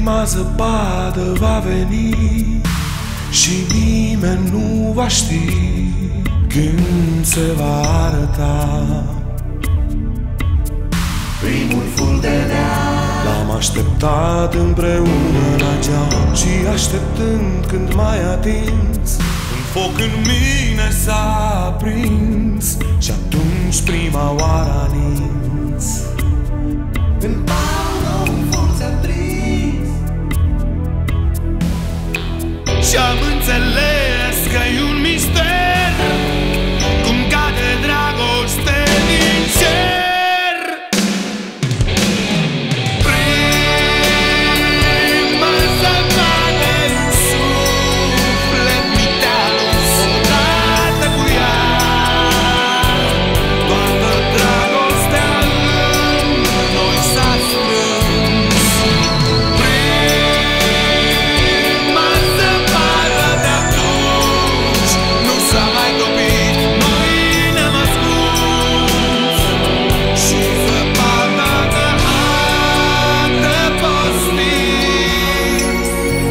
Prima zăpadă va veni și nimeni nu va ști când se va arăta. Primul ful de neam L-am așteptat împreună la geam și așteptând când mai atins, un foc în mine s-a aprins și atunci prima oară a nins. în palmă un foc s-a prins Și-am înțeles că-i un mister cum cade dragoste din cer. Prima zăpadă în suflet mi-te-a dus odată cu ea. Toată dragostea în noi s-a strâns. Prima zăpadă de atunci nu s-a mai topit, noi ne-am ascuns. Și zăpada de adăpostit.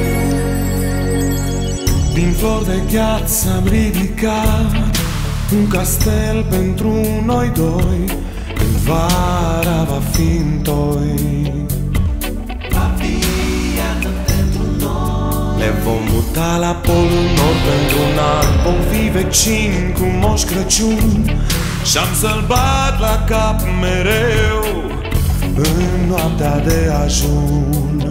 Din flori de gheață am ridicat un castel pentru noi doi, când vara va fi întoi. va fi iarnă pentru noi. Ne vom muta la polul nord pentru un an, vom fi vecini cu Moș Crăciun și-am să-l bat la cap mereu în noaptea de ajun.